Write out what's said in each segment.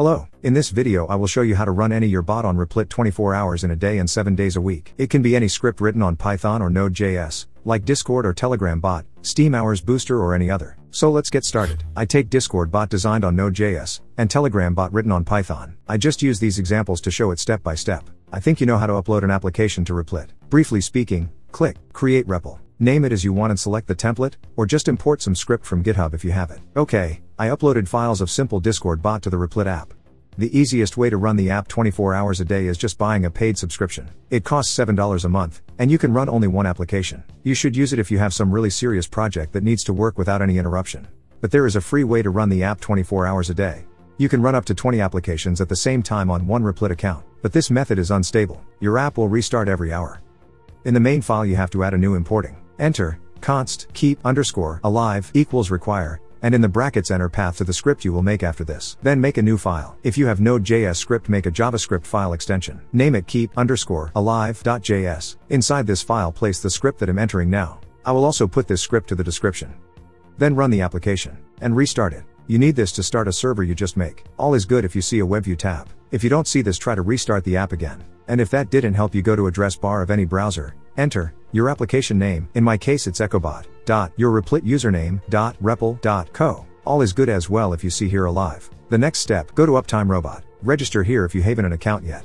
Hello, in this video I will show you how to run any your bot on Replit 24 hours in a day and 7 days a week. It can be any script written on Python or Node.js, like Discord or Telegram bot, Steam Hours Booster or any other. So let's get started. I take Discord bot designed on Node.js, and Telegram bot written on Python. I just use these examples to show it step by step. I think you know how to upload an application to Replit. Briefly speaking, click Create REPL. Name it as you want and select the template, or just import some script from GitHub if you have it. Okay, I uploaded files of simple Discord bot to the Replit app. The easiest way to run the app 24 hours a day is just buying a paid subscription. It costs $7 a month, and you can run only one application. You should use it if you have some really serious project that needs to work without any interruption. But there is a free way to run the app 24 hours a day. You can run up to 20 applications at the same time on one Replit account, but this method is unstable. Your app will restart every hour. In the main file you have to add a new importing. Enter, const, keep_alive equals require, and in the brackets enter path to the script you will make after this. Then make a new file. If you have Node.js script, make a JavaScript file extension. Name it keep_alive.js. Inside this file place the script that I'm entering now. I will also put this script to the description. Then run the application, and restart it. You need this to start a server you just make. All is good if you see a WebView tab. If you don't see this, try to restart the app again. And if that didn't help, you go to address bar of any browser, enter your application name, in my case it's ecobot, your Replit username, repl.co. All is good as well if you see here alive. The next step, go to Uptime Robot. Register here if you haven't an account yet.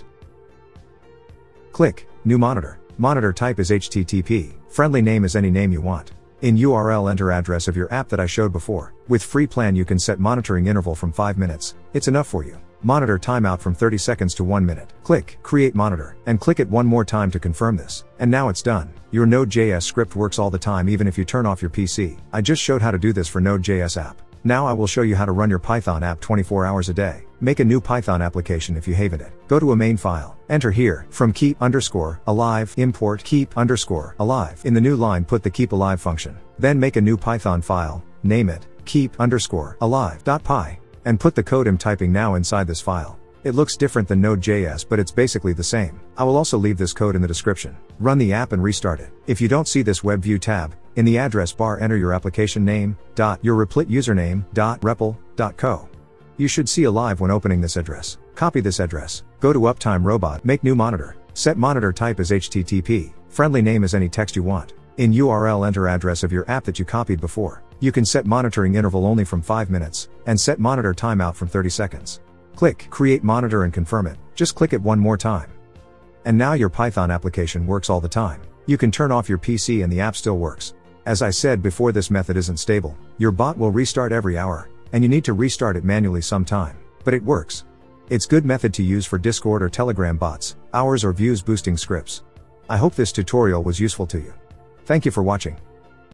Click New Monitor. Monitor type is HTTP. Friendly name is any name you want. In URL enter address of your app that I showed before. With free plan you can set monitoring interval from 5 minutes. It's enough for you. Monitor timeout from 30 seconds to 1 minute. Click Create Monitor, and click it one more time to confirm this. And now it's done. Your Node.js script works all the time even if you turn off your PC. I just showed how to do this for Node.js app. Now I will show you how to run your Python app 24 hours a day. Make a new Python application if you haven't it. Go to a main file. Enter here, from keep_alive, import keep_alive. In the new line put the keep alive function. Then make a new Python file, name it keep_alive.py. And put the code I'm typing now inside this file. It looks different than Node.js, but it's basically the same. I will also leave this code in the description. Run the app and restart it. If you don't see this web view tab, in the address bar enter your application name, your Replit username, repl.co. You should see alive when opening this address. Copy this address. Go to Uptime Robot, make new monitor. Set monitor type as HTTP. Friendly name is any text you want. In URL enter address of your app that you copied before. You can set monitoring interval only from 5 minutes, and set monitor timeout from 30 seconds. Click Create Monitor and confirm it. Just click it one more time. And now your Python application works all the time. You can turn off your PC and the app still works. As I said before, this method isn't stable. Your bot will restart every hour, and you need to restart it manually sometime. But it works. It's good method to use for Discord or Telegram bots, hours or views boosting scripts. I hope this tutorial was useful to you. Thank you for watching.